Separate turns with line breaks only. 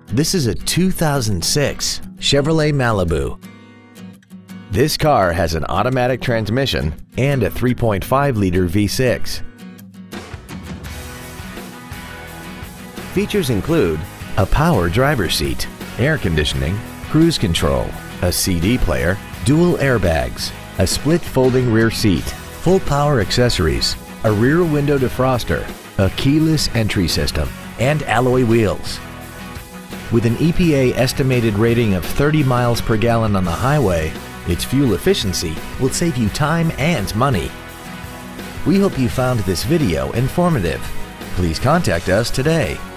This is a 2006 Chevrolet Malibu. This car has an automatic transmission and a 3.5-liter V6. Features include a power driver's seat, air conditioning, cruise control, a CD player, dual airbags, a split folding rear seat, full power accessories, a rear window defroster, a keyless entry system, and alloy wheels. With an EPA estimated rating of 30 miles per gallon on the highway, its fuel efficiency will save you time and money. We hope you found this video informative. Please contact us today.